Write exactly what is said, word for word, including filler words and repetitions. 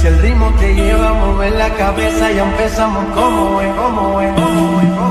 Si el ritmo te lleva a mover la cabeza, ya empezamos como es, como es, como es, como es.